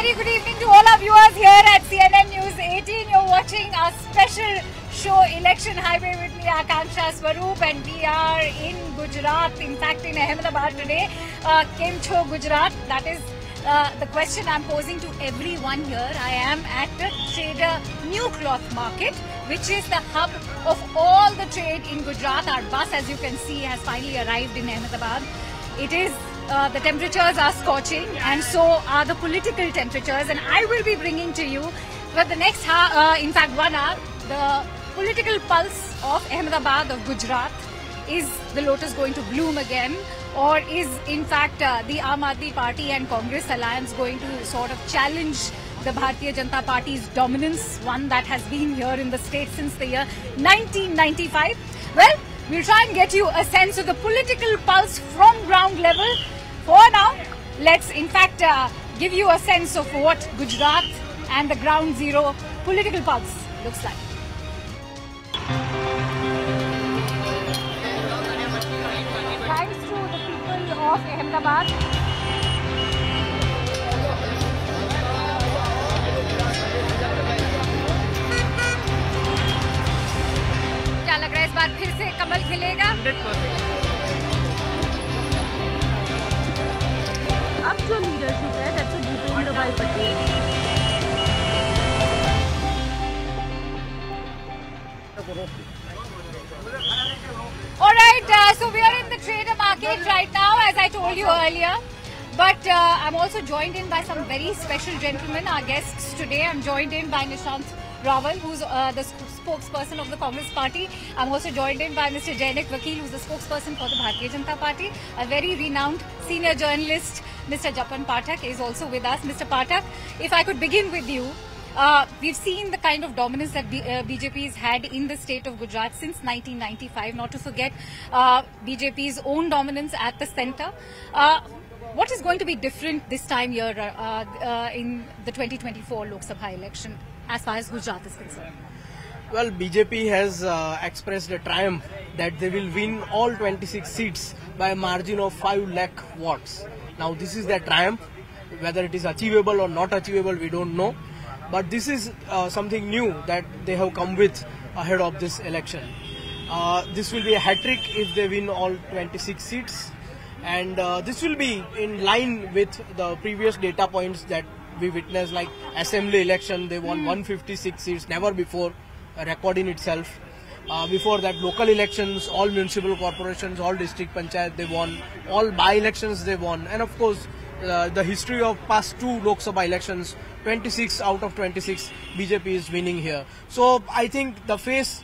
very good evening to all our viewers here at CNN News 18. You're watching our special show Election Highway with me, Akanksha Swaroop, and we are in Gujarat, in fact in Ahmedabad today. Kem Cho Gujarat? That is the question I'm posing to everyone here. I am at the Trader New Cloth Market, which is the hub of all the trade in Gujarat. Our bus, as you can see, has finally arrived in Ahmedabad. It is the temperatures are scorching, and so are the political temperatures, and I will be bringing to you for the next in fact 1 hour, the political pulse of Ahmedabad, of Gujarat. Is the lotus going to bloom again, or is in fact the Aam Aadmi Party and Congress alliance going to sort of challenge the Bharatiya Janata Party's dominance, one that has been here in the state since the year 1995? Well, we'll try and get you a sense of the political pulse from ground level. For now, let's in fact give you a sense of what Gujarat and the ground zero political pulse looks like. Thanks to the people of Ahmedabad. क्या लग रहा है इस बार फिर से कमल खिलेगा? 100%. अब जो leadership है, that's a Bhupen भाई Patel. Alright, so we are in the trader market right now, as I told you earlier. But I'm also joined in by some very special gentlemen, our guests today. I'm joined in by Nishant Rawal, who's the spokesperson of the Congress Party. I'm also joined in by Mr. Jainik Vakil, who's the spokesperson for the Bharatiya Janata Party. A very renowned senior journalist, Mr. Japan Pathak, is also with us. Mr. Pathak, if I could begin with you. We've seen the kind of dominance that BJP has had in the state of Gujarat since 1995, not to forget BJP's own dominance at the centre. What is going to be different this time here in the 2024 Lok Sabha election as far as Gujarat is concerned? Well, BJP has expressed a triumph that they will win all 26 seats by a margin of 5 lakh votes. Now, this is their triumph. Whether it is achievable or not achievable, we don't know. But this is something new that they have come with ahead of this election. This will be a hat-trick if they win all 26 seats. And this will be in line with the previous data points that we witnessed, like assembly election. They won 156 seats, never before, a record in itself. Before that, local elections, all municipal corporations, all district panchayat, they won. All by-elections, they won. And of course, the history of past 2 Lok Sabha elections, 26 out of 26, BJP is winning here. So I think the face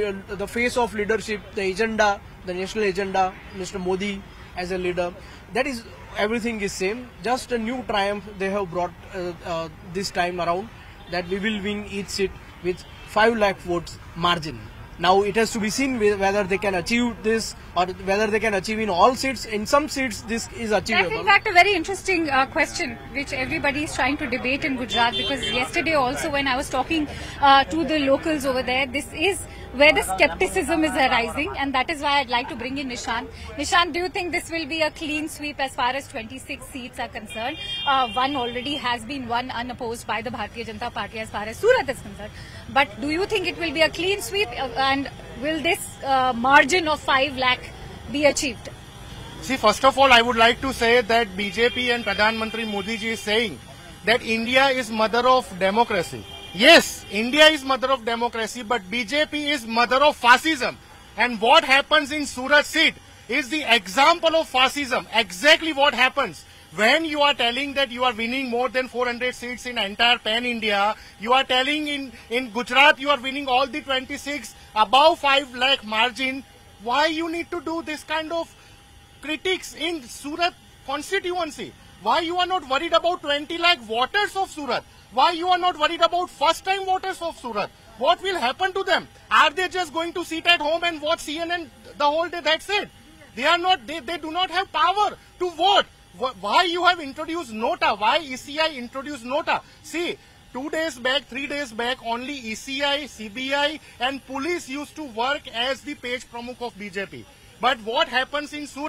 of leadership, the agenda, the national agenda, Mr. Modi as a leader, that is, everything is same. Just a new triumph they have brought this time around, that we will win each seat with 5 lakh votes margin. Now it has to be seen whether they can achieve this or whether they can achieve in all seats. In some seats this is achievable. That's in fact a very interesting question which everybody is trying to debate in Gujarat, because yesterday also when I was talking to the locals over there, this is where the skepticism is arising, and that is why I'd like to bring in Nishant. Nishant, do you think this will be a clean sweep as far as 26 seats are concerned? One already has been won unopposed by the Bharatiya Janata Party as far as Surat is concerned. But do you think it will be a clean sweep, and will this margin of 5 lakh be achieved? See, first of all, I would like to say that BJP and Pradhan Mantri Modi ji is saying that India is mother of democracy. Yes, India is mother of democracy, but BJP is mother of fascism. And what happens in Surat seat is the example of fascism. Exactly what happens. When you are telling that you are winning more than 400 seats in entire pan-India, you are telling in Gujarat you are winning all the 26 above 5 lakh margin, why you need to do this kind of critics in Surat constituency? Why you are not worried about 20 lakh voters of Surat? Why you are not worried about first-time voters of Surat? What will happen to them? Are they just going to sit at home and watch CNN the whole day? That's it. They are not. They do not have power to vote. Why you have introduced Nota? Why ECI introduced Nota? See, 2 days back, 3 days back, only ECI, CBI and police used to work as the page pramukh of BJP. But what happens in Surat?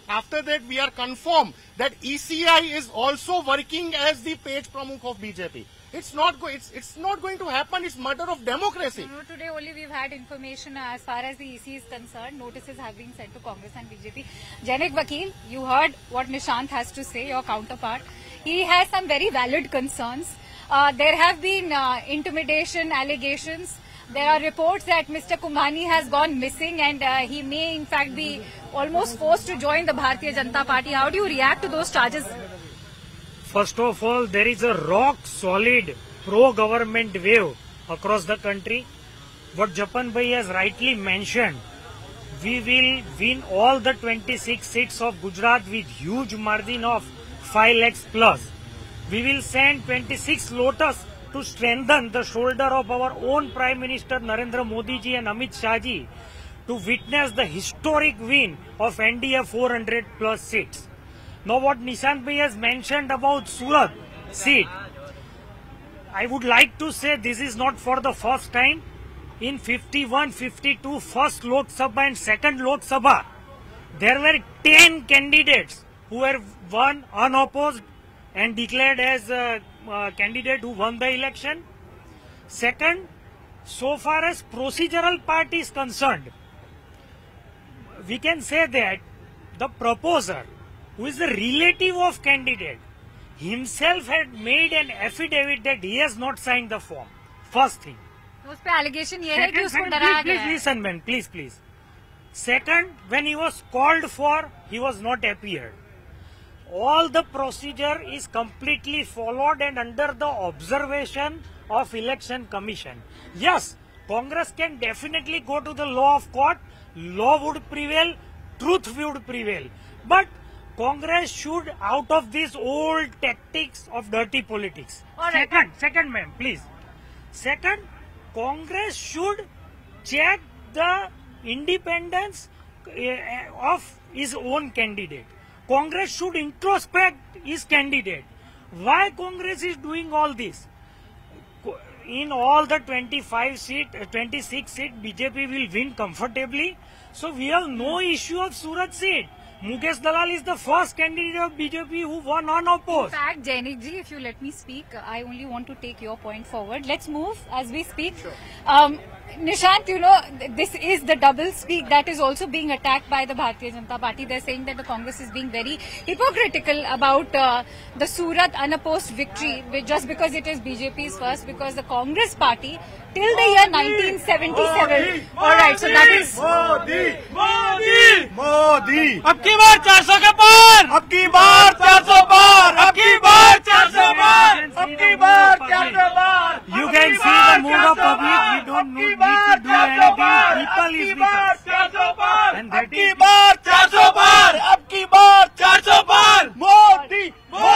After that, we are confirmed that ECI is also working as the page pramukh of BJP. It's not going to happen. It's murder of democracy. You know, today only we've had information as far as the EC is concerned. Notices have been sent to Congress and BJP. Janak Vakil, you heard what Nishant has to say, your counterpart. He has some very valid concerns. There have been intimidation allegations. There are reports that Mr. Kunghani has gone missing and he may in fact be almost forced to join the Bharatiya Janata Party. How do you react to those charges? First of all, there is a rock-solid pro-government wave across the country. What Japan Bhai has rightly mentioned, we will win all the 26 seats of Gujarat with huge margin of 5 lakhs plus. We will send 26 Lotus to strengthen the shoulder of our own Prime Minister Narendra Modi ji and Amit Shah ji to witness the historic win of NDA 400 plus seats. Now what Nishant Bhai has mentioned about Surat seat, I would like to say this is not for the first time. In 51, 52, first Lok Sabha and second Lok Sabha, there were 10 candidates who were won unopposed and declared as a candidate who won the election. Second, so far as procedural part is concerned, we can say that the proposer, who is the relative of candidate, himself had made an affidavit that he has not signed the form. First thing. उस पे allegation ये है कि उसको डराया गया है. Please listen, man. Please. Second, when he was called for, he was not appeared. All the procedure is completely followed and under the observation of Election Commission. Yes, Congress can definitely go to the law of court. Law would prevail, truth would prevail. But Congress should out of these old tactics of dirty politics. Right. Second, ma'am, please. Second, Congress should check the independence of his own candidate. Congress should introspect his candidate. Why Congress is doing all this? In all the 26 seat, BJP will win comfortably. So we have no issue of Surat seat. Mukesh Dalal is the first candidate of BJP who won unopposed. In fact, Jainik ji, if you let me speak, I only want to take your point forward. Let's move as we speak. Sure. Nishant, you know, this is the double speak that is also being attacked by the Bharatiya Janata Party. They're saying that the Congress is being very hypocritical about the Surat unopposed victory just because it is BJP's first, because the Congress party till the year 1977. Alright, so that is... Modi! अब की बार 400 के पार! अब की बार 400 पार! अब की बार 400 पार! अब की बार 400 पार! You can see the mood of public. We don't need to do anything. People is with us. And that is... अब की बार 400 पार! अब की बार 400 पार! Modi!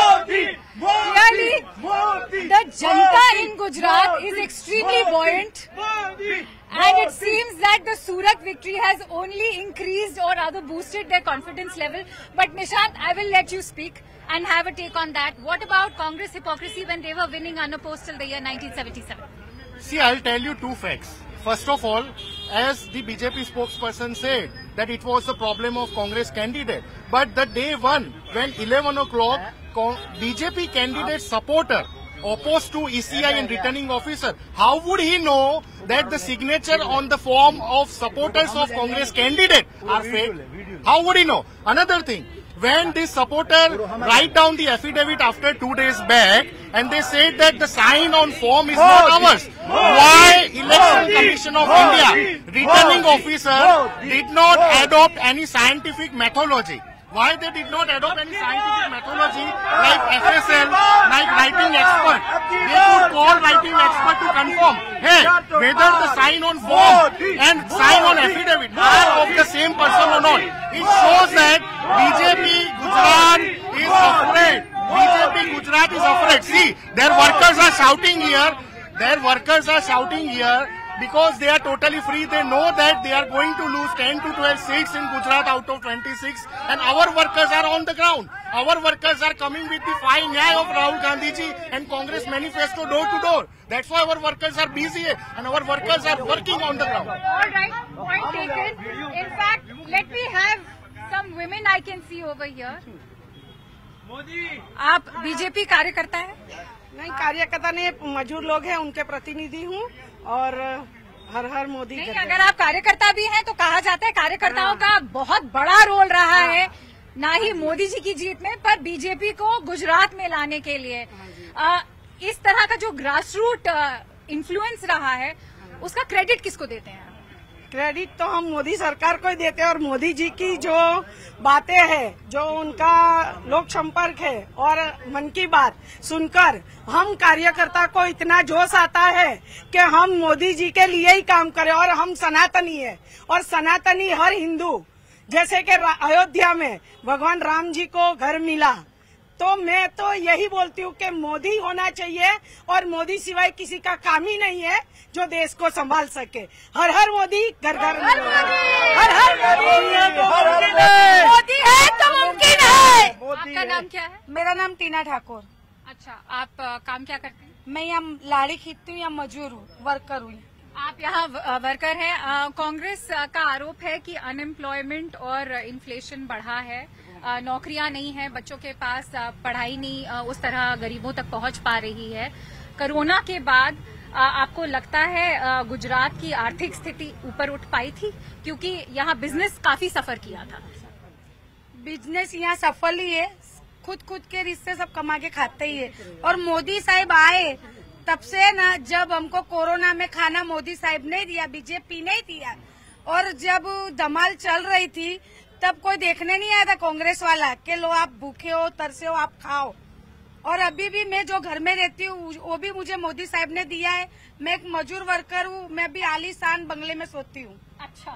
Clearly, the Janta in Gujarat is extremely buoyant. And it seems that the Surat victory has only increased or rather boosted their confidence level. But Nishant, I will let you speak and have a take on that. What about Congress hypocrisy when they were winning unopposed till the year 1977? See, I'll tell you two facts. First of all, as the BJP spokesperson said, that it was the problem of Congress candidate. But the day one, when 11 o'clock, BJP candidate supporter opposed to ECI and returning officer, how would he know that the signature on the form of supporters of Congress candidate are fake? How would he know? Another thing, when this supporter write down the affidavit after 2 days back and they said that the sign on form is not ours, why Election Commission of India returning officer did not adopt any scientific methodology? Why they did not adopt any scientific methodology like FSL, like writing expert? They could call writing expert to confirm, hey, whether the sign on form and sign on affidavit are of the same person or not. It shows that BJP Gujarat is afraid. BJP Gujarat is afraid. See, their workers are shouting here. Because they are totally free. They know that they are going to lose 10 to 12 seats in Gujarat out of 26. And our workers are on the ground. Our workers are coming with the fine nyaya of Rahul Gandhi ji and Congress manifesto door to door. That's why our workers are busy and our workers are working on the ground. All right, point taken. In fact, let me have some women I can see over here. आप BJP कार्यकर्ता है? नहीं, कार्यकर्ता नहीं, मजदूर लोग हैं, उनके प्रतिनिधि हूँ और हर हर मोदी। नहीं, अगर आप कार्यकर्ता भी हैं तो कहा जाता है कार्यकर्ताओं का बहुत बड़ा रोल रहा है, ना ही मोदी जी की जीत में पर बीजेपी को गुजरात में लाने के लिए। इस तरह का जो ग्रास रूट इन्फ्लुएंस रहा है उसका क्रेडिट किसको देते हैं? क्रेडिट तो हम मोदी सरकार को ही देते हैं और मोदी जी की जो बातें हैं, जो उनका लोक संपर्क है और मन की बात सुनकर हम कार्यकर्ता को इतना जोश आता है कि हम मोदी जी के लिए ही काम करें। और हम सनातनी है और सनातनी हर हिंदू, जैसे कि अयोध्या में भगवान राम जी को घर मिला, तो मैं तो यही बोलती हूँ कि मोदी होना चाहिए और मोदी सिवाय किसी का काम ही नहीं है जो देश को संभाल सके। हर हर मोदी, घर घर हर हर मोदी है तो मुमकिन है। आपका नाम क्या है? मेरा नाम टीना ठाकुर। अच्छा, आप काम क्या करते हैं? मैं यहाँ लाड़ी खींचती हूँ, या मजदूर हूँ, वर्कर हूँ। आप यहाँ वर्कर हैं। कांग्रेस का आरोप है कि अनएम्प्लॉयमेंट और इन्फ्लेशन बढ़ा है, नौकरियां नहीं है, बच्चों के पास पढ़ाई नहीं उस तरह गरीबों तक पहुंच पा रही है। कोरोना के बाद आपको लगता है गुजरात की आर्थिक स्थिति ऊपर उठ पाई थी? क्योंकि यहाँ बिजनेस काफी सफर किया था। बिजनेस यहाँ सफल ही है, खुद के रिश्ते सब कमा के खाते ही है। और मोदी साहब आए तब से ना, जब हमको कोरोना में खाना मोदी साहब ने दिया, बीजेपी ने दिया, और जब धमाल चल रही थी तब कोई देखने नहीं आया था कांग्रेस वाला कि लो आप भूखे हो, तरसे हो, आप खाओ। और अभी भी मैं जो घर में रहती हूँ वो भी मुझे मोदी साहब ने दिया है। मैं एक मजदूर वर्कर हूँ, मैं भी आलीशान बंगले में सोती हूँ। अच्छा,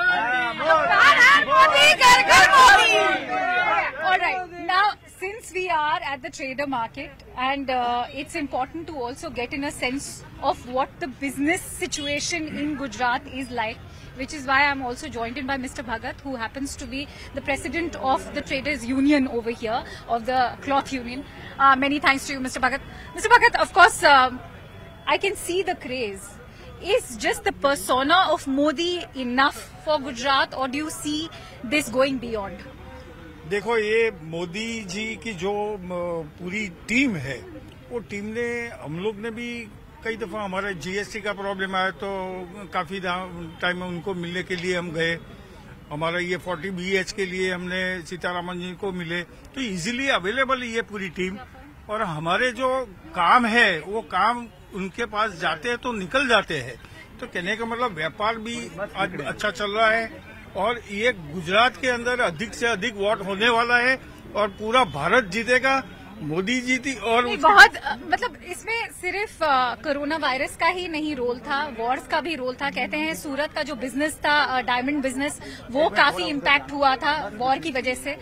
मोदी घर घर Modi. Alright, now since we are at the trader market and it's important to also get in a sense of what the business situation in Gujarat is like, which is why I'm also joined in by Mr. Bhagat, who happens to be the president of the traders union over here, of the cloth union. Many thanks to you, Mr. Bhagat. Mr. Bhagat, of course, I can see the craze. Is just the persona of Modi enough for Gujarat, or do you see this going beyond? देखो, ये मोदी जी की जो पूरी team है, वो team ने, हम लोग ने भी कई दफा, हमारे जीएसटी का प्रॉब्लम आया तो काफी टाइम में उनको मिलने के लिए हम गए। हमारा ये 40 BH के लिए हमने सीतारामन जी को मिले, तो इजीली अवेलेबल ये पूरी टीम। और हमारे जो काम है वो काम उनके पास जाते हैं तो निकल जाते हैं। तो कहने का मतलब व्यापार भी आज अच्छा चल रहा है और ये गुजरात के अंदर अधिक से अधिक वोट होने वाला है और पूरा भारत जीतेगा। मोदी जी थी और बहुत मतलब इसमें सिर्फ कोरोना वायरस का ही नहीं रोल था, वॉर्स का भी रोल था। कहते हैं सूरत का जो बिजनेस था, डायमंड बिजनेस, वो काफी इम्पैक्ट हुआ था वॉर की वजह से।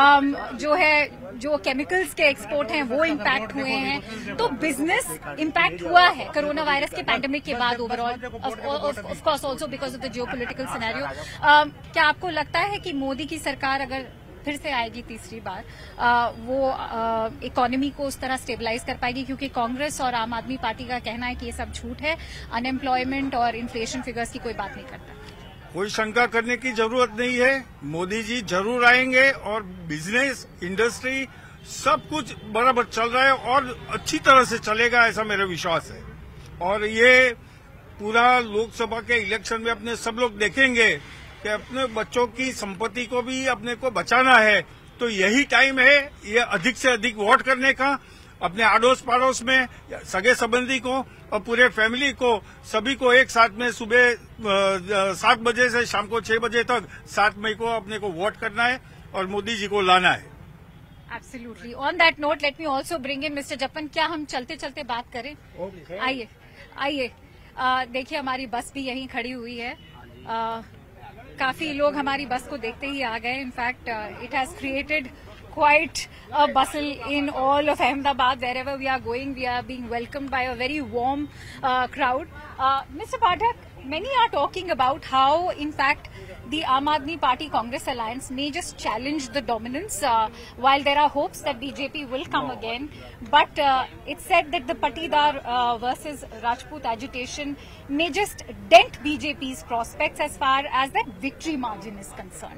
जो केमिकल्स के एक्सपोर्ट हैं वो इम्पैक्ट हुए हैं, तो बिजनेस इम्पैक्ट हुआ है कोरोना वायरस के पैंडेमिक के बाद overall, of course also because of the geopolitical scenario. क्या आपको लगता है कि मोदी की सरकार अगर फिर से आएगी तीसरी बार, वो इकोनॉमी को उस तरह स्टेबलाइज कर पाएगी? क्योंकि कांग्रेस और आम आदमी पार्टी का कहना है कि ये सब झूठ है, अनएम्प्लॉयमेंट और इन्फ्लेशन फिगर्स की कोई बात नहीं करता। कोई शंका करने की जरूरत नहीं है, मोदी जी जरूर आएंगे और बिजनेस, इंडस्ट्री सब कुछ बराबर चल रहा है और अच्छी तरह से चलेगा, ऐसा मेरा विश्वास है। और ये पूरा लोकसभा के इलेक्शन में अपने सब लोग देखेंगे कि अपने बच्चों की संपत्ति को भी अपने को बचाना है, तो यही टाइम है ये अधिक से अधिक वोट करने का। अपने आड़ोस पड़ोस में सगे संबंधी को और पूरे फैमिली को, सभी को एक साथ में सुबह 7 बजे से शाम को 6 बजे तक 7 मई को अपने को वोट करना है और मोदी जी को लाना है। Absolutely. On that note let me also bring in mister जपन। क्या हम चलते चलते बात करें? आइए। देखिए, हमारी बस भी यहीं खड़ी हुई है। काफी लोग हमारी बस को देखते ही आ गए। In fact it has created quite a bustle in all of Ahmedabad. Wherever we are going, we are being welcomed by a very warm crowd. Mr. Pathak, many are talking about how, in fact, the Aam Aadmi Party Congress alliance may just challenge the dominance, while there are hopes that BJP will come again. But it's said that the Patidar versus Rajput agitation may just dent BJP's prospects as far as that victory margin is concerned.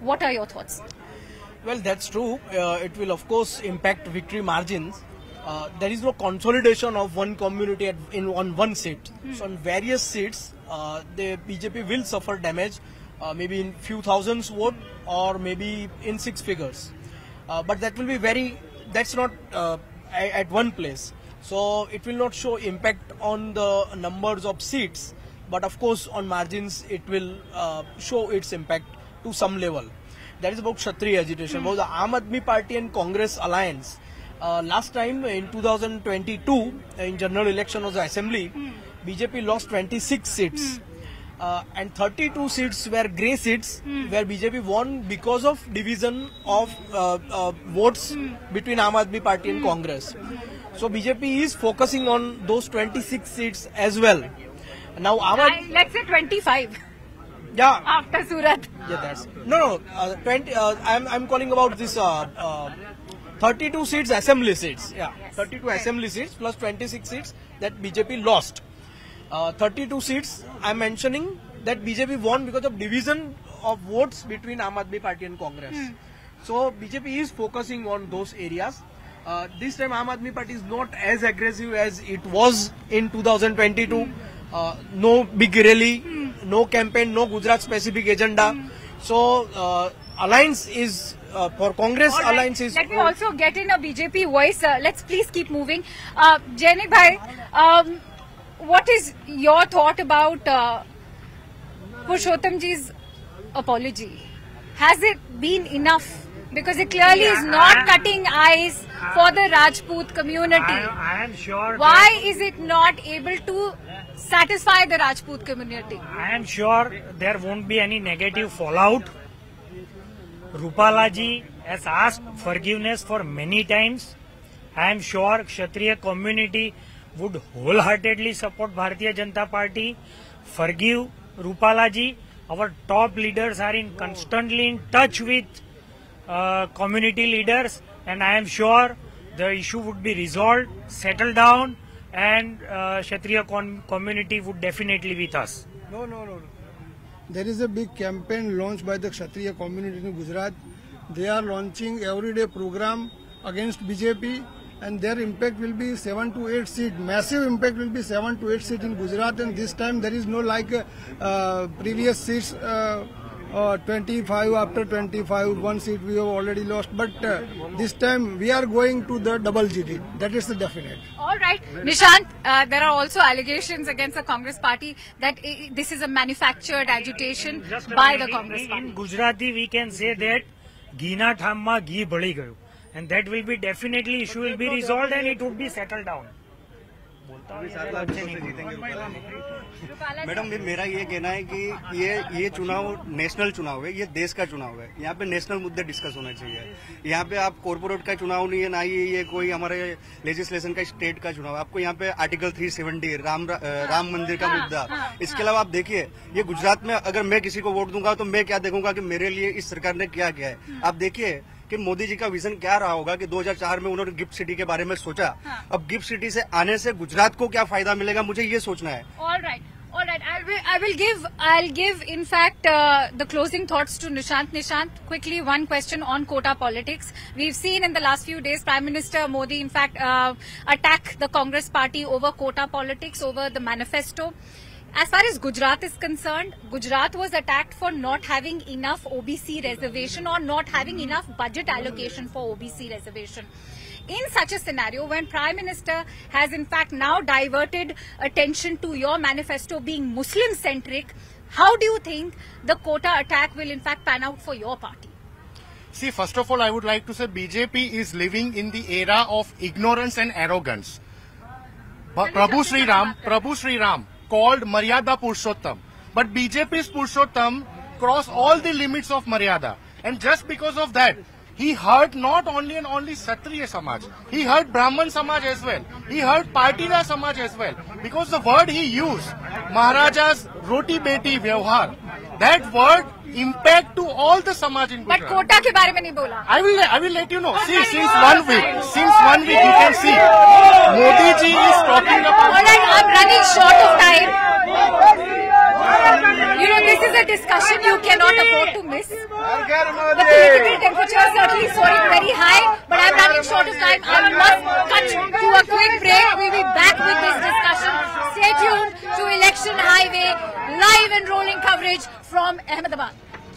What are your thoughts? Well, that's true. It will, of course, impact victory margins. There is no consolidation of one community on one seat. So, on various seats, the BJP will suffer damage, maybe in few thousands vote or maybe in 6 figures. But that will be that's not at one place. So, it will not show impact on the numbers of seats. But of course, on margins, it will show its impact to some level. That is about Kshatriya agitation. About the Aam Aadmi Party and Congress alliance. Last time in 2022, in general election of the assembly, BJP lost 26 seats. And 32 seats were grey seats, where BJP won because of division of votes between Aam Aadmi Party and Congress. So BJP is focusing on those 26 seats as well. Now, let's say 25. Yeah. After Surat. Yeah, that's 20. I'm calling about this 32 seats, assembly seats. Yeah, 32 assembly seats plus 26 seats that BJP lost. 32 seats I'm mentioning that BJP won because of division of votes between Aam Aadmi Party and Congress. So BJP is focusing on those areas. This time Aam Aadmi Party is not as aggressive as it was in 2022. No big rally, no campaign, no Gujarat specific agenda. So alliance is for Congress. Right. Alliance is. Let me also get in a BJP voice. Let's please keep moving. Jainik bhai, what is your thought about Purushottamji's apology? Has it been enough? Because it clearly is not cutting eyes for the Rajput community. I am sure. Why is it not able to satisfy the Rajput community? I am sure there won't be any negative fallout. Rupala ji has asked forgiveness for many times. I am sure Kshatriya community would wholeheartedly support Bharatiya Janata Party. Forgive Rupala ji. Our top leaders are constantly in touch with community leaders, and I am sure the issue would be resolved, settled down, and Kshatriya community would definitely be with us. No. There is a big campaign launched by the Kshatriya community in Gujarat. They are launching everyday program against BJP, and their impact will be 7 to 8 seats. Massive impact will be 7 to 8 seats in Gujarat, and this time there is no like previous seats. 25 after 25, 1 seat we have already lost, but this time we are going to the double GD. That is the definite. All right, Nishant, there are also allegations against the Congress party that this is a manufactured agitation by the Congress party. In Gujarati, we can say that Gina Thamma Gi Bali Gayo, and that will be definitely issue will be resolved and it would be settled down. Madam मेरा ये कहना है कि ये चुनाव national चुनाव है, ये देश का चुनाव है। यहाँ पे नेशनल मुद्दे डिस्कस होना चाहिए। यहाँ पे आप कॉर्पोरेट का चुनाव नहीं है, ना ये कोई हमारे लेजिस्लेशन का स्टेट का चुनाव है। आपको यहाँ पे आर्टिकल 370 राम मंदिर का मुद्दा। इसके अलावा आप देखिए, ये गुजरात में अगर मैं किसी को वोट दूंगा तो मैं क्या देखूंगा कि मेरे लिए इस सरकार ने क्या किया है। आप देखिए कि मोदी जी का विजन क्या रहा होगा कि 2004 में उन्होंने गिफ्ट सिटी के बारे में सोचा। अब गिफ्ट सिटी से आने से गुजरात को क्या फायदा मिलेगा, मुझे ये सोचना है। All right. I'll give in fact the closing thoughts to Nishant. Nishant, quickly one question on quota politics. We've seen in the last few days Prime Minister Modi in fact attack the Congress party over quota politics, over the manifesto. As far as Gujarat is concerned, Gujarat was attacked for not having enough OBC reservation or not having enough budget allocation for OBC reservation. In such a scenario, when Prime Minister has in fact now diverted attention to your manifesto being Muslim-centric, how do you think the quota attack will in fact pan out for your party? See, first of all, I would like to say BJP is living in the era of ignorance and arrogance. Prabhu Sri Ram called Maryada Purushottam. But BJP's Purushottam crossed all the limits of Maryada. And just because of that, he hurt not only and only Kshatriya Samaj, he hurt Brahman Samaj as well. He hurt Patida Samaj as well. Because the word he used, Maharaja's Roti Beti Vyavhar, that word impact to all the Samaj in Gujarat. But quota ke baare mein nahi bola. I will let you know. See, since one week you can see, Modi ji is talking about... Alright, I'm running short of time. You know, this is a discussion you cannot afford to miss. The political temperature is certainly soaring very high, but I'm running short of time. I must cut to a quick break. We'll be back with this discussion. Stay tuned to Election Highway, live and rolling coverage from Ahmedabad.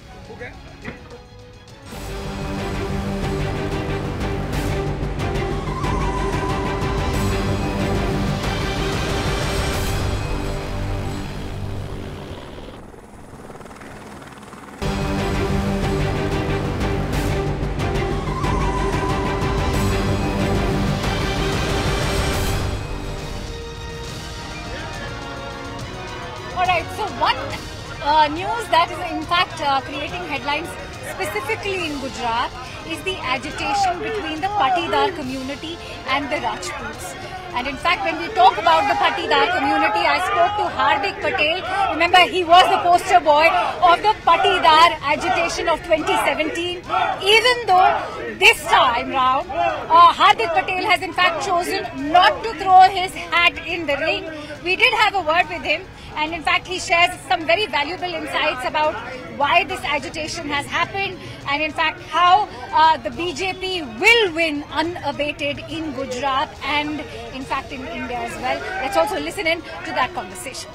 Alright, so one news that is in fact creating headlines specifically in Gujarat is the agitation between the Patidar community and the Rajputs. And in fact, when we talk about the Patidar community, I spoke to Hardik Patel. Remember, he was the poster boy of the Patidar agitation of 2017. Even though this time round, Hardik Patel has in fact chosen not to throw his hat in the ring. We did have a word with him, and in fact he shares some very valuable insights about why this agitation has happened, and in fact how the BJP will win unabated in Gujarat and in fact in India as well. Let's also listen in to that conversation.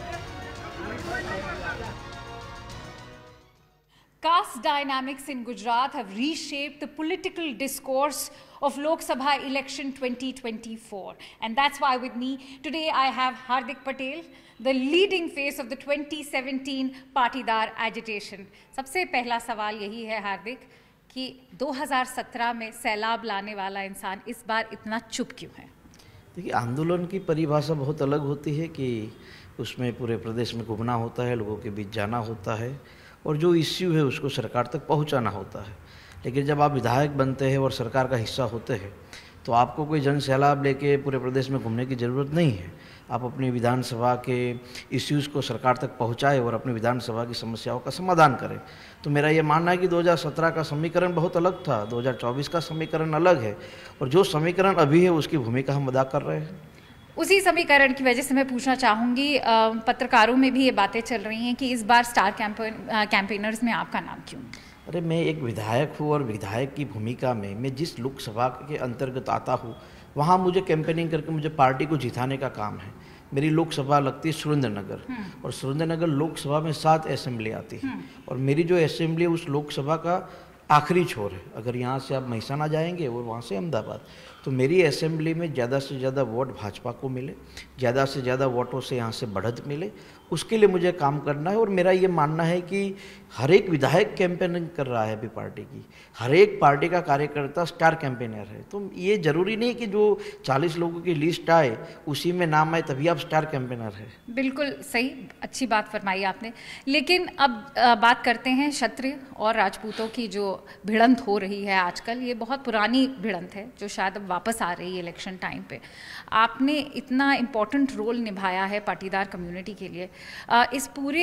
Caste dynamics in Gujarat have reshaped the political discourse of Lok Sabha election 2024. And that's why with me today I have Hardik Patel, the leading face of the 2017 Patidar agitation. सबसे पहला सवाल यही है हार्दिक कि 2017 में सैलाब लाने वाला इंसान इस बार इतना चुप क्यों है? देखिए, आंदोलन की परिभाषा बहुत अलग होती है कि उसमें पूरे प्रदेश में घूमना होता है, लोगों के बीच जाना होता है और जो इश्यू है उसको सरकार तक पहुंचाना होता है। लेकिन जब आप विधायक बनते हैं और सरकार का हिस्सा होते हैं तो आपको कोई जन सैलाब लेके पूरे प्रदेश में घूमने की ज़रूरत नहीं है। आप अपनी विधानसभा के इश्यूज़ को सरकार तक पहुंचाएं और अपनी विधानसभा की समस्याओं का समाधान करें। तो मेरा ये मानना है कि 2017 का समीकरण बहुत अलग था, 2024 का समीकरण अलग है और जो समीकरण अभी है उसकी भूमिका हम अदा कर रहे हैं। उसी समीकरण की वजह से मैं पूछना चाहूँगी, पत्रकारों में भी ये बातें चल रही हैं कि इस बार स्टार कैंपेनर्स में आपका नाम क्यों? अरे, मैं एक विधायक हूँ और विधायक की भूमिका में मैं जिस लोकसभा के अंतर्गत आता हूँ वहाँ मुझे कैंपेनिंग करके मुझे पार्टी को जिताने का काम है। मेरी लोकसभा लगती है सुरेंद्रनगर और सुरेंद्रनगर लोकसभा में 7 असेंबली आती है और मेरी जो असेंबली है उस लोकसभा का आखिरी छोर है। अगर यहाँ से आप महिसाना जाएंगे और वहाँ से अहमदाबाद, तो मेरी असेंबली में ज़्यादा से ज़्यादा वोट भाजपा को मिले, ज़्यादा से ज़्यादा वोटों से यहाँ से बढ़त मिले, उसके लिए मुझे काम करना है। और मेरा ये मानना है कि हर एक विधायक कैंपेनिंग कर रहा है अभी पार्टी की, हर एक पार्टी का कार्यकर्ता स्टार कैंपेनर है। तो ये ज़रूरी नहीं कि जो 40 लोगों की लिस्ट आए उसी में नाम आए तभी आप स्टार कैंपेनर है। बिल्कुल सही, अच्छी बात फरमाई आपने। लेकिन अब बात करते हैं क्षत्रिय और राजपूतों की जो भिड़ंत हो रही है आजकल, ये बहुत पुरानी भिड़ंत है जो शायद अब वापस आ रही है इलेक्शन टाइम पे। आपने इतना इम्पोर्टेंट रोल निभाया है पाटीदार कम्युनिटी के लिए, इस पूरे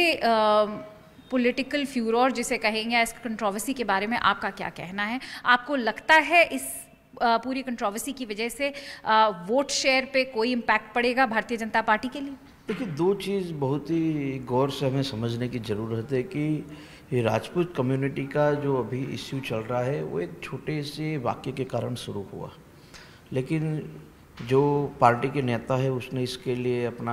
पॉलिटिकल फ्यूरोर जिसे कहेंगे, इस कंट्रोवर्सी के बारे में आपका क्या कहना है? आपको लगता है इस पूरी कंट्रोवर्सी की वजह से वोट शेयर पे कोई इम्पैक्ट पड़ेगा भारतीय जनता पार्टी के लिए? देखिए, दो चीज़ बहुत ही गौर से हमें समझने की ज़रूरत है कि ये राजपूत कम्युनिटी का जो अभी इश्यू चल रहा है वो एक छोटे से वाक्य के कारण शुरू हुआ, लेकिन जो पार्टी के नेता है उसने इसके लिए अपना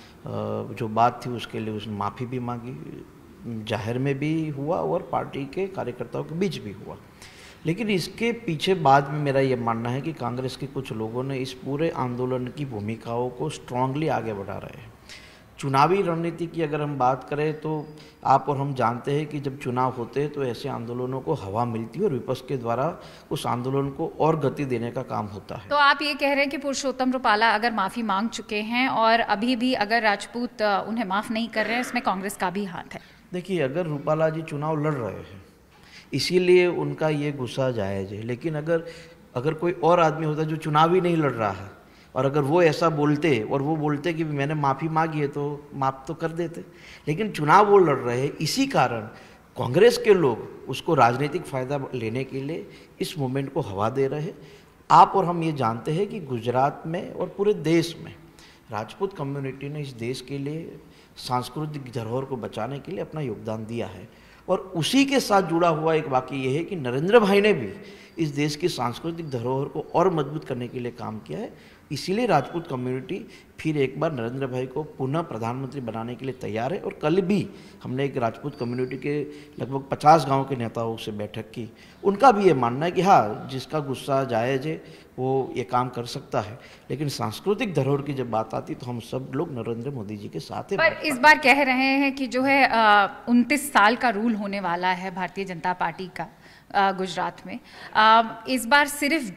जो बात थी उसके लिए उसने माफ़ी भी मांगी, जाहिर में भी हुआ और पार्टी के कार्यकर्ताओं के बीच भी हुआ। लेकिन इसके पीछे बाद में मेरा ये मानना है कि कांग्रेस के कुछ लोगों ने इस पूरे आंदोलन की भूमिकाओं को स्ट्रांगली आगे बढ़ा रहे हैं। चुनावी रणनीति की अगर हम बात करें तो आप और हम जानते हैं कि जब चुनाव होते हैं तो ऐसे आंदोलनों को हवा मिलती है और विपक्ष के द्वारा उस आंदोलन को और गति देने का काम होता है। तो आप ये कह रहे हैं कि पुरुषोत्तम रूपाला अगर माफ़ी मांग चुके हैं और अभी भी अगर राजपूत उन्हें माफ़ नहीं कर रहे हैं, इसमें कांग्रेस का भी हाथ है? देखिए, अगर रूपाला जी चुनाव लड़ रहे हैं इसीलिए उनका ये गुस्सा जायज़ है, लेकिन अगर कोई और आदमी होता जो चुनाव ही नहीं लड़ रहा है और अगर वो ऐसा बोलते और वो बोलते कि मैंने माफ़ी मांगी है तो माफ़ तो कर देते, लेकिन चुनाव वो लड़ रहे हैं, इसी कारण कांग्रेस के लोग उसको राजनीतिक फ़ायदा लेने के लिए इस मूवमेंट को हवा दे रहे हैं। आप और हम ये जानते हैं कि गुजरात में और पूरे देश में राजपूत कम्युनिटी ने इस देश के लिए सांस्कृतिक धरोहर को बचाने के लिए अपना योगदान दिया है और उसी के साथ जुड़ा हुआ एक वाक़या ये है कि नरेंद्र भाई ने भी इस देश की सांस्कृतिक धरोहर को और मजबूत करने के लिए काम किया है। इसीलिए राजपूत कम्युनिटी फिर एक बार नरेंद्र भाई को पुनः प्रधानमंत्री बनाने के लिए तैयार है। और कल भी हमने एक राजपूत कम्युनिटी के लगभग 50 गांव के नेताओं से बैठक की। उनका भी ये मानना है कि हाँ, जिसका गुस्सा जायज़ है वो ये काम कर सकता है, लेकिन सांस्कृतिक धरोहर की जब बात आती तो हम सब लोग नरेंद्र मोदी जी के साथ हैं। पर इस बार कह रहे हैं कि जो है 29 साल का रूल होने वाला है भारतीय जनता पार्टी का गुजरात में। इस बार सिर्फ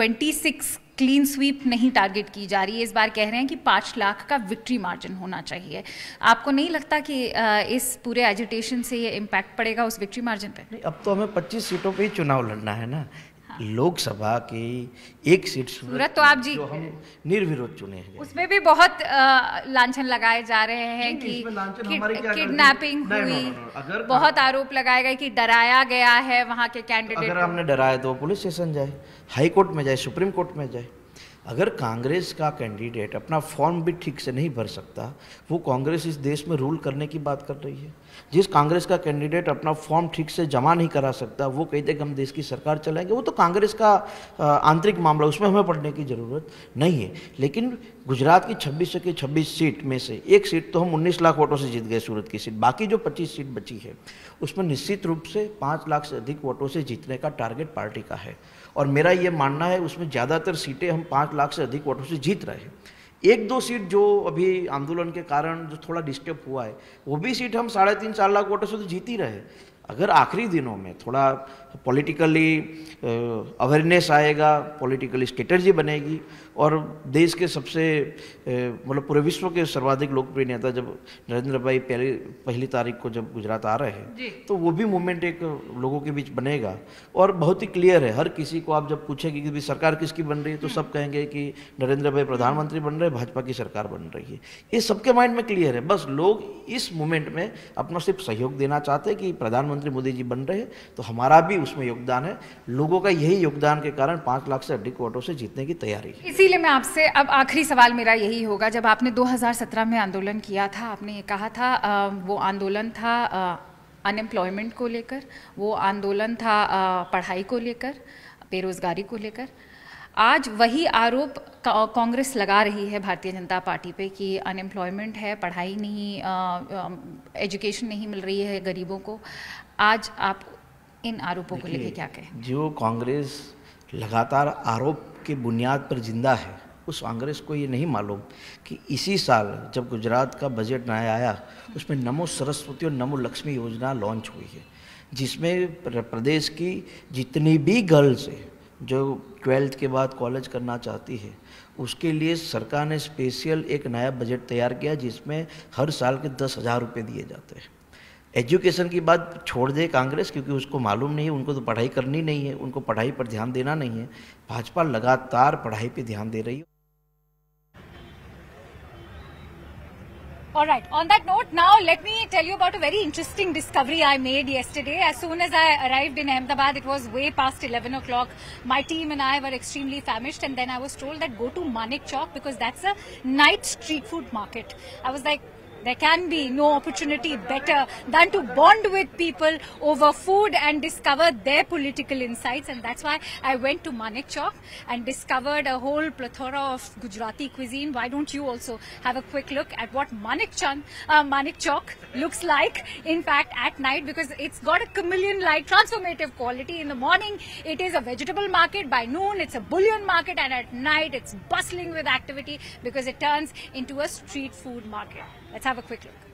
26 क्लीन स्वीप नहीं टारगेट की जा रही है, इस बार कह रहे हैं कि 5 लाख का विक्ट्री मार्जिन होना चाहिए। आपको नहीं लगता कि इस पूरे एजिटेशन से ये इम्पैक्ट पड़ेगा उस विक्ट्री मार्जिन पे? नहीं, अब तो हमें 25 सीटों पे ही चुनाव लड़ना है ना। हाँ। लोकसभा की एक सीट सूरत तो आप जीत, जो हम निर्विरोध चुने हैं, उसमें भी बहुत लांछन लगाए जा रहे हैं कि किडनैपिंग हुई, बहुत आरोप लगाए गए कि डराया गया है वहाँ के कैंडिडेट। अगर हमने डराया तो पुलिस स्टेशन जाए, हाई कोर्ट में जाए, सुप्रीम कोर्ट में जाए। अगर कांग्रेस का कैंडिडेट अपना फॉर्म भी ठीक से नहीं भर सकता, वो कांग्रेस इस देश में रूल करने की बात कर रही है। जिस कांग्रेस का कैंडिडेट अपना फॉर्म ठीक से जमा नहीं करा सकता, वो कहते कि हम देश की सरकार चलाएंगे, वो तो कांग्रेस का आंतरिक मामला, उसमें हमें पढ़ने की ज़रूरत नहीं है। लेकिन गुजरात की 26 की 26 सीट में से एक सीट तो हम 19 लाख वोटों से जीत गए, सूरत की सीट। बाकी जो 25 सीट बची है उसमें निश्चित रूप से 5 लाख से अधिक वोटों से जीतने का टारगेट पार्टी का है। और मेरा ये मानना है उसमें ज़्यादातर सीटें हम 5 लाख से अधिक वोटों से जीत रहे हैं। 1-2 सीट जो अभी आंदोलन के कारण जो थोड़ा डिस्टर्ब हुआ है, वो भी सीट हम 3.5-4 लाख वोटों से तो जीत ही रहे। अगर आखिरी दिनों में थोड़ा पॉलिटिकली अवेयरनेस आएगा, पॉलिटिकली स्ट्रेटजी बनेगी और देश के सबसे मतलब पूरे विश्व के सर्वाधिक लोकप्रिय नेता जब नरेंद्र भाई पहली तारीख को जब गुजरात आ रहे हैं, तो वो भी मूवमेंट एक लोगों के बीच बनेगा। और बहुत ही क्लियर है, हर किसी को आप जब पूछेंगे कि सरकार किसकी बन रही है तो सब कहेंगे कि नरेंद्र भाई प्रधानमंत्री बन रहे हैं, भाजपा की सरकार बन रही है। ये सबके माइंड में क्लियर है। बस लोग इस मूवमेंट में अपना सिर्फ सहयोग देना चाहते हैं कि प्रधानमंत्री मोदी जी बन रहे हैं, तो हमारा भी उसमें योगदान है। लोगों का यही योगदान के कारण 5 लाख से अधिक वोटों से जीतने की तैयारी है। इसीलिए मैं आपसे अब आखिरी सवाल मेरा यही होगा, जब आपने 2017 में आंदोलन किया था, आपने ये कहा था वो आंदोलन था अनएम्प्लॉयमेंट को लेकर, वो आंदोलन था पढ़ाई को लेकर, बेरोजगारी को लेकर। आज वही आरोप कांग्रेस लगा रही है भारतीय जनता पार्टी पे कि अनएम्प्लॉयमेंट है, पढ़ाई नहीं, एजुकेशन नहीं मिल रही है गरीबों को। आज आप इन आरोपों को लेकर क्या कहें? जो कांग्रेस लगातार आरोप के बुनियाद पर जिंदा है, उस कांग्रेस को ये नहीं मालूम कि इसी साल जब गुजरात का बजट नया आया, उसमें नमो सरस्वती और नमो लक्ष्मी योजना लॉन्च हुई है, जिसमें प्रदेश की जितनी भी गर्ल्स है जो 12th के बाद कॉलेज करना चाहती है, उसके लिए सरकार ने स्पेशल एक नया बजट तैयार किया, जिसमें हर साल के 10,000 रुपये दिए जाते हैं। एजुकेशन की बात छोड़ दे कांग्रेस, क्योंकि उसको मालूम नहीं है, उनको तो पढ़ाई करनी नहीं है, उनको पढ़ाई पर ध्यान देना नहीं है। भाजपा लगातार पढ़ाई पे ध्यान दे रही है। All right. On that note, now let me tell you about a very interesting discovery I made yesterday. As soon as I arrived in Ahmedabad, it was way past 11 o'clock. My team and I were extremely famished, and then I was told that go to Manik Chowk because that's a night street food market. I was like, there can be no opportunity better than to bond with people over food and discover their political insights, and that's why I went to Manik Chowk and discovered a whole plethora of Gujarati cuisine. Why don't you also have a quick look at what Manik Chowk looks like, in fact, at night, because it's got a chameleon-like transformative quality. In the morning, it is a vegetable market. By noon, it's a bullion market, and at night, it's bustling with activity because it turns into a street food market. Let's have a quick look.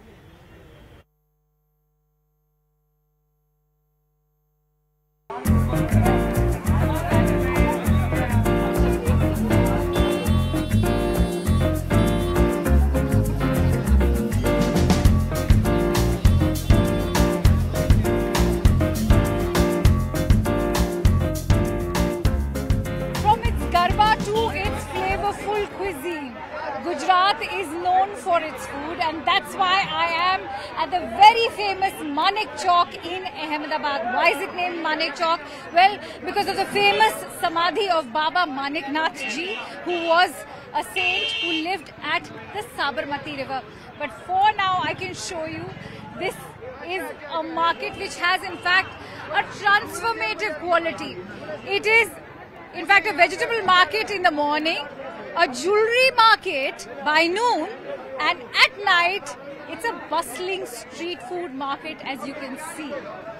From its garba to its flavorful cuisine, Gujarat is known for its food, and that's why I am at the very famous Manik Chowk in Ahmedabad. Why is it named Manik Chowk? Well, because of the famous samadhi of Baba Manik Nath ji, who was a saint who lived at the Sabarmati river. But for now, I can show you this is a market which has in fact a transformative quality. It is in fact a vegetable market in the morning, a jewelry market by noon, and at night it's a bustling street food market, as you can see.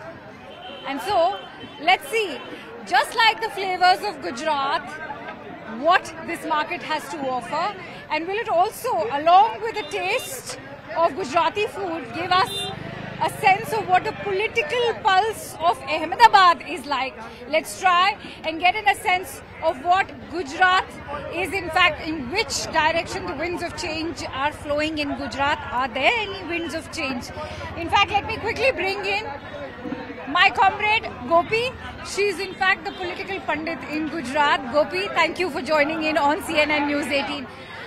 And so let's see, just like the flavors of Gujarat, what this market has to offer, and will it also, along with the taste of Gujarati food, give us a sense of what the political pulse of Ahmedabad is like. Let's try and get in a sense of what Gujarat is, in fact, in which direction the winds of change are flowing in Gujarat. Are there any winds of change? In fact, let me quickly bring in my comrade Gopi. She's in fact the political pundit in Gujarat. Gopi, thank you for joining in on CNN News 18.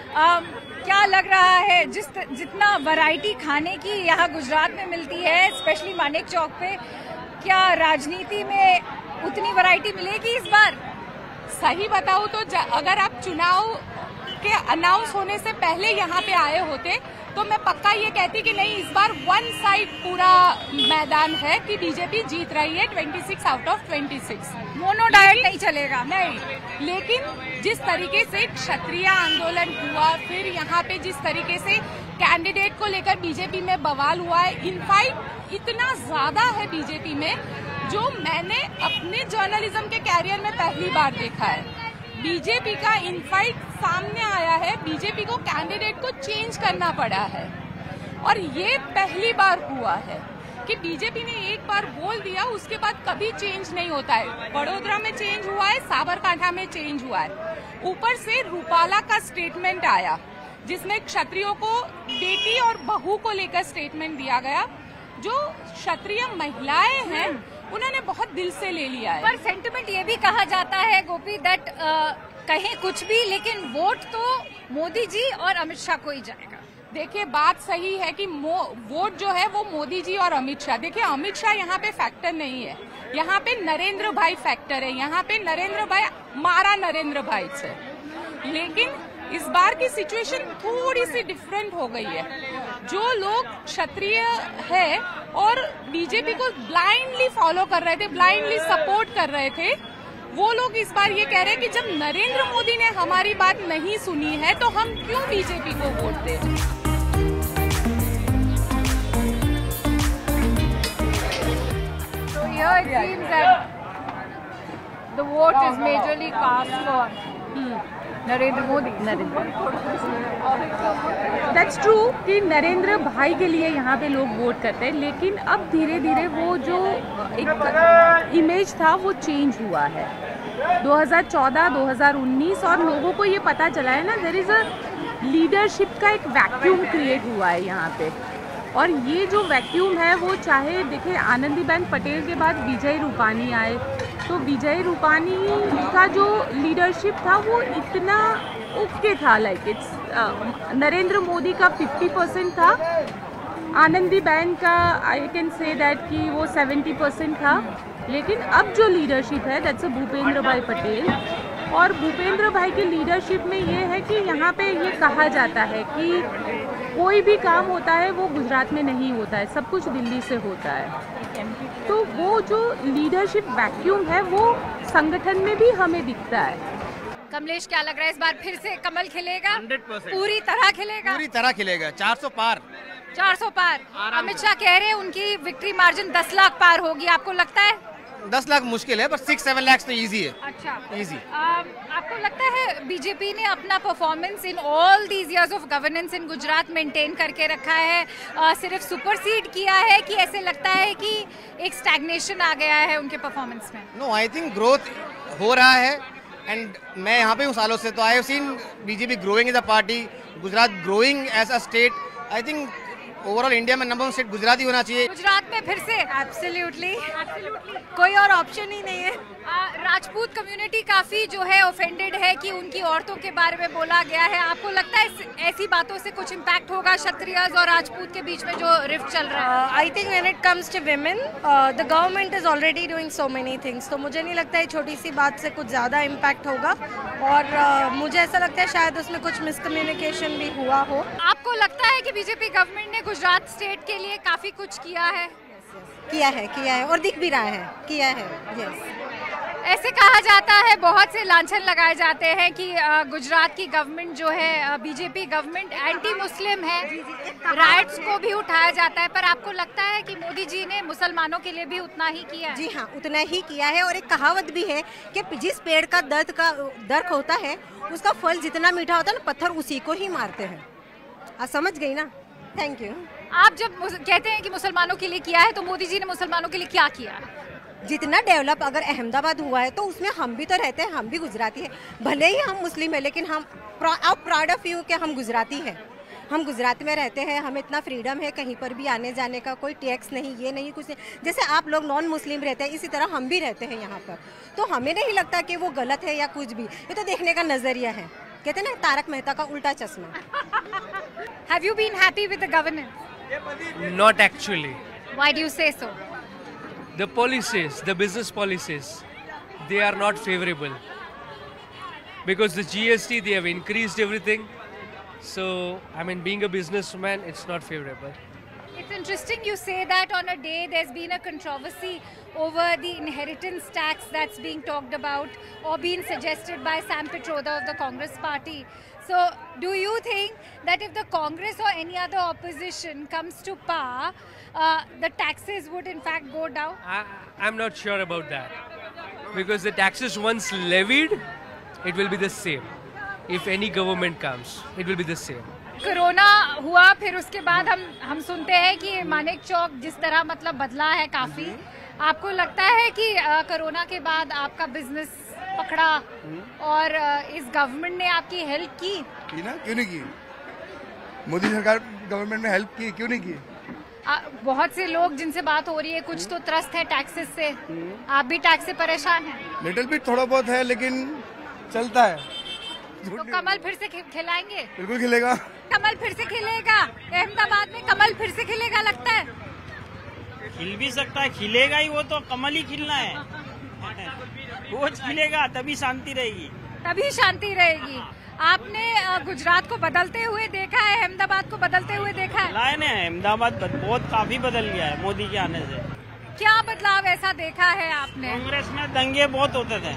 क्या लग रहा है, जितना variety खाने की यहाँ गुजरात में मिलती है, स्पेशली मानेक चौक पे, क्या राजनीति में उतनी वैरायटी मिलेगी इस बार? सही बताऊं तो अगर आप चुनाव के अनाउंस होने से पहले यहाँ पे आए होते तो मैं पक्का ये कहती कि नहीं, इस बार वन साइड पूरा मैदान है कि बीजेपी जीत रही है 26 आउट ऑफ 26। मोनो डायट नहीं चलेगा, नहीं। लेकिन जिस तरीके से क्षत्रिय आंदोलन हुआ, फिर यहाँ पे जिस तरीके से कैंडिडेट को लेकर बीजेपी में बवाल हुआ है, इनफाइट इतना ज्यादा है बीजेपी में जो मैंने अपने जर्नलिज्म के कैरियर में पहली बार देखा है। बीजेपी का इनफाइट सामने आया है, बीजेपी को कैंडिडेट को चेंज करना पड़ा है और ये पहली बार हुआ है कि बीजेपी ने एक बार बोल दिया, उसके बाद कभी चेंज नहीं होता है। बड़ोदरा में चेंज हुआ है, साबरकांठा में चेंज हुआ है, ऊपर से रूपाला का स्टेटमेंट आया जिसमें क्षत्रियों को बेटी और बहू को लेकर स्टेटमेंट दिया गया। जो क्षत्रिय महिलाएं हैं उन्होंने बहुत दिल से ले लिया है। पर सेंटिमेंट ये भी कहा जाता है गोपी दैट कहें कुछ भी, लेकिन वोट तो मोदी जी और अमित शाह को ही जाएगा। देखिए, बात सही है कि वोट जो है वो मोदी जी और अमित शाह, देखिए अमित शाह यहाँ पे फैक्टर नहीं है, यहाँ पे नरेंद्र भाई फैक्टर है, यहाँ पे नरेंद्र भाई मारा नरेंद्र भाई से। लेकिन इस बार की सिचुएशन थोड़ी सी डिफरेंट हो गई है। जो लोग क्षत्रिय है और बीजेपी को ब्लाइंडली फॉलो कर रहे थे, ब्लाइंडली सपोर्ट कर रहे थे, वो लोग इस बार ये कह रहे हैं कि जब नरेंद्र मोदी ने हमारी बात नहीं सुनी है तो हम क्यों बीजेपी को वोट दें। So here it seems that the vote is majorly cast for Narendra Modi. That's true कि नरेंद्र भाई के लिए यहाँ पे लोग वोट करते हैं, लेकिन अब धीरे धीरे वो जो एक इमेज था वो चेंज हुआ है। 2014, 2019 और लोगों को ये पता चला है ना, देयर इज अ लीडरशिप का एक वैक्यूम क्रिएट हुआ है यहाँ पे। और ये जो वैक्यूम है वो, चाहे देखिए आनंदीबेन पटेल के बाद विजय रूपानी आए, तो विजय रूपानी का जो लीडरशिप था वो इतना ओके था, लाइक इट्स नरेंद्र मोदी का 50% था, आनंदीबेन का आई कैन से दैट कि वो 70% था। लेकिन अब जो लीडरशिप है दैट्स भूपेंद्र भाई पटेल, और भूपेंद्र भाई की लीडरशिप में ये है कि यहाँ पे ये कहा जाता है कि कोई भी काम होता है वो गुजरात में नहीं होता है, सब कुछ दिल्ली से होता है। तो वो जो लीडरशिप वैक्यूम है वो संगठन में भी हमें दिखता है। कमलेश, क्या लग रहा है इस बार फिर से कमल खिलेगा? 100% पूरी तरह खिलेगा, पूरी तरह खिलेगा। 400 पार, 400 पार। अमित शाह कह रहे हैं उनकी विक्ट्री मार्जिन 10 लाख पार होगी, आपको लगता है? 10 लाख मुश्किल है, पर 6-7 लाख तो इजी है। अच्छा, इजी। आपको लगता है बीजेपी ने अपना performance in all these years of governance in Gujarat maintain करके रखा है, सिर्फ सुपरसीड किया है, कि ऐसे लगता है कि एक स्टैग्नेशन आ गया है उनके परफॉर्मेंस में? नो, आई थिंक ग्रोथ हो रहा है, एंड मैं यहाँ पे हूँ सालों से, तो I have seen BJP growing as a party, Gujarat growing as a state. I think overall India में नंबर 1 स्टेट गुजरात ही होना चाहिए। गुजरात में फिर से एब्सोल्युटली कोई और ऑप्शन ही नहीं है। राजपूत कम्युनिटी काफी जो है ऑफेंडेड है कि उनकी औरतों के बारे में बोला गया है। आपको लगता है ऐसी बातों से कुछ इम्पैक्ट होगा क्षत्रियज और राजपूत के बीच में जो रिफ्ट चल रहा है? I think when it comes to women the government is already doing so many things, तो मुझे नहीं लगता है छोटी सी बात से कुछ ज्यादा इम्पैक्ट होगा। और मुझे ऐसा लगता है शायद उसमें कुछ मिसकम्युनिकेशन भी हुआ हो। आपको लगता है कि बीजेपी गवर्नमेंट ने गुजरात स्टेट के लिए काफी कुछ किया है? किया है और दिख भी रहा है, किया है। यस, ऐसे कहा जाता है, बहुत से लांछन लगाए जाते हैं कि गुजरात की गवर्नमेंट जो है बीजेपी गवर्नमेंट एंटी मुस्लिम है, राइट्स को भी उठाया जाता है, पर आपको लगता है कि मोदी जी ने मुसलमानों के लिए भी उतना ही किया है? जी हाँ, उतना ही किया है। और एक कहावत भी है कि जिस पेड़ का दर्द होता है उसका फल जितना मीठा होता है ना, पत्थर उसी को ही मारते हैं। आप समझ गई ना? Thank you. आप जब कहते हैं कि मुसलमानों के लिए किया है, तो मोदी जी ने मुसलमानों के लिए क्या किया? जितना डेवलप अगर अहमदाबाद हुआ है तो उसमें हम भी तो रहते हैं, हम भी गुजराती हैं। भले ही हम मुस्लिम है लेकिन हम प्राउड ऑफ यू कि हम गुजराती हैं। हम गुजरात में रहते हैं, हमें इतना फ्रीडम है, कहीं पर भी आने जाने का कोई टैक्स नहीं, ये नहीं कुछ नहीं। जैसे आप लोग नॉन मुस्लिम रहते हैं इसी तरह हम भी रहते हैं यहाँ पर, तो हमें नहीं लगता कि वो गलत है या कुछ भी। ये तो देखने का नजरिया है, कहते हैं ना तारक मेहता का उल्टा चश्मा। Have you been happy with the governance? Not actually. Why do you say so? The policies, the business policies, they are not favorable. Because the GST, they have increased everything. So, I mean, being a businessman, it's not favorable. It's interesting you say that on a day there's been a controversy over the inheritance tax that's being talked about or being suggested by Sam Pitroda of the Congress party. So, do you think that if the Congress or any other opposition comes to power, the taxes would in fact go down? I'm not sure about that. Because the taxes once levied, it will be the same. If any government comes, it will be the same. Corona हुआ, फिर उसके बाद हम सुनते हैं कि मानेक चौक जिस तरह मतलब बदला है काफी। आपको लगता है कि कोरोना के बाद आपका बिजनेस पकड़ा और इस गवर्नमेंट ने आपकी हेल्प की ना? क्यों नहीं की? मोदी सरकार गवर्नमेंट ने हेल्प की, क्यों नहीं की? बहुत से लोग जिनसे बात हो रही है कुछ तो त्रस्त है टैक्सेस से। आप भी टैक्स से परेशान हैं? लिटिल बिट थोड़ा बहुत है लेकिन चलता है। तो कमल फिर से खिलाएंगे? बिल्कुल खिलेगा। कमल फिर से खिलेगा? अहमदाबाद में कमल फिर से खिलेगा लगता है? खिल भी सकता है, खिलेगा ही, वो तो कमल ही खिलना है। वो खिलेगा तभी शांति रहेगी। तभी शांति रहेगी। आपने गुजरात को बदलते हुए देखा है, अहमदाबाद को बदलते हुए देखा है? लाए ने अहमदाबाद बहुत काफी बदल गया है मोदी के आने से। क्या बदलाव ऐसा देखा है आपने? कांग्रेस में दंगे बहुत होते थे।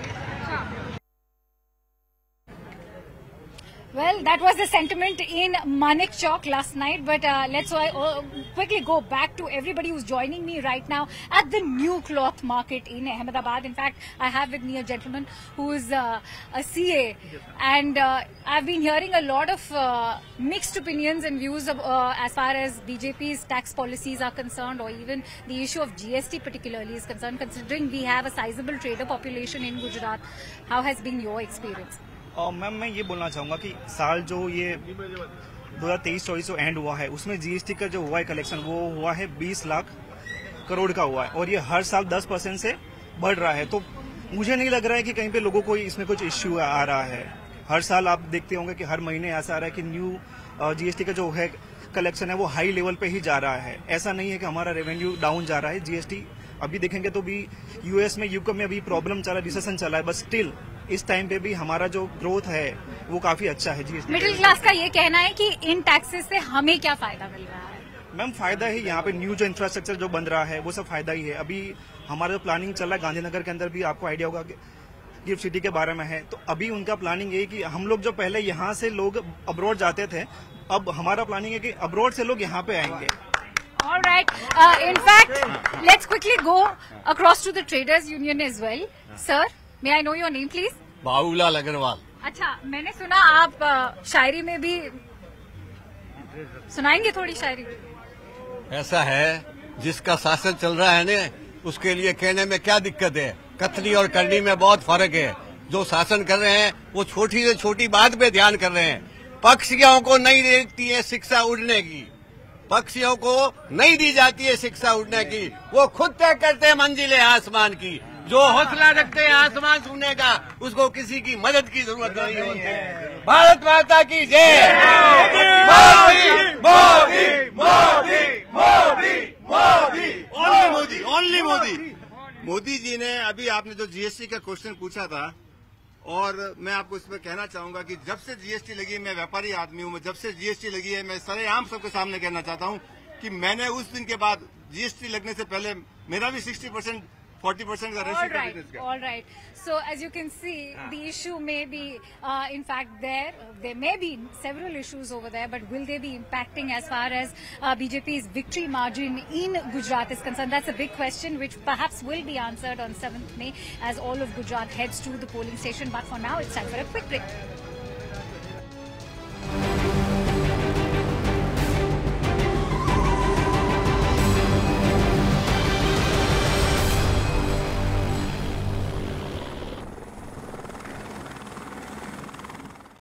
Well, that was the sentiment in Manik Chowk last night, but let's quickly go back to everybody who's joining me right now at the new cloth market in Ahmedabad. In fact, I have with me a gentleman who is a CA, and I've been hearing a lot of mixed opinions and views as far as BJP's tax policies are concerned, or even the issue of GST particularly is concerned, considering we have a sizable trader population in Gujarat. How has been your experience? Ma'am मैं ये बोलना चाहूँगा कि साल जो ये 2023-24 जो and हुआ है उसमें जीएसटी का जो हुआ है कलेक्शन वो हुआ है 20 लाख करोड़ का हुआ है, और ये हर साल 10% से बढ़ रहा है। तो मुझे नहीं लग रहा है कि कहीं पे लोगों को इसमें कुछ इश्यू आ रहा है। हर साल आप देखते होंगे कि हर महीने ऐसा आ रहा है कि न्यू जीएसटी का जो है कलेक्शन है वो हाई लेवल पे ही जा रहा है। ऐसा नहीं है कि हमारा रेवेन्यू डाउन जा रहा है। जीएसटी अभी देखेंगे तो भी यूएस में यूके में अभी प्रॉब्लम चला, रिसेशन चला है, बट स्टिल इस टाइम पे भी हमारा जो ग्रोथ है वो काफी अच्छा है। जीएसटी मिडिल क्लास का ये कहना है कि इन टैक्सेस से हमें क्या फायदा मिल रहा है? मैम फायदा है, यहाँ पे न्यू जो इंफ्रास्ट्रक्चर जो बन रहा है वो सब फायदा ही है। अभी हमारा जो प्लानिंग चल रहा है गांधीनगर के अंदर भी, आपको आइडिया होगा गिफ्ट सिटी के बारे में है, तो अभी उनका प्लानिंग है कि हम लोग जो पहले यहाँ से लोग अब्रॉड जाते थे, अब हमारा प्लानिंग है कि अब्रॉड से लोग यहाँ पे आएंगे। All right. In fact, let's quickly go across to the Traders Union as well. Sir, may I know your name, please? Babulal Agarwal. अच्छा, मैंने सुना आप शायरी में भी सुनाएंगे थोड़ी शायरी? ऐसा है, जिसका शासन चल रहा है ना, उसके लिए कहने में क्या दिक्कत है? कथनी और करनी में बहुत फर्क है। जो शासन कर रहे हैं वो छोटी से छोटी बात पे ध्यान कर रहे हैं। पक्षियों को नहीं देती है शिक्षा उड़ने की, पक्षियों को नहीं दी जाती है शिक्षा उड़ने की, वो खुद तय करते हैं मंजिलें आसमान की। जो हौसला रखते हैं आसमान छूने का, उसको किसी की मदद की जरूरत नहीं होती। भारत माता की जय। Modi Modi Modi Modi Modi only Modi only Modi. मोदी जी ने अभी आपने जो जीएसटी का क्वेश्चन पूछा था, और मैं आपको इसमें कहना चाहूंगा कि जब से जीएसटी लगी है, मैं व्यापारी आदमी हूं, जब से जीएसटी लगी है, मैं सरेआम सबके सामने कहना चाहता हूं कि मैंने उस दिन के बाद जीएसटी लगने से पहले मेरा भी 60% 40% का ratio. All right. So as you can see, the issue may be, in fact, there may be several issues over there, but will they be impacting as far as BJP's victory margin in Gujarat is concerned? That's a big question, which perhaps will be answered on 7th May as all of Gujarat heads to the polling station. But for now, it's time for a quick break.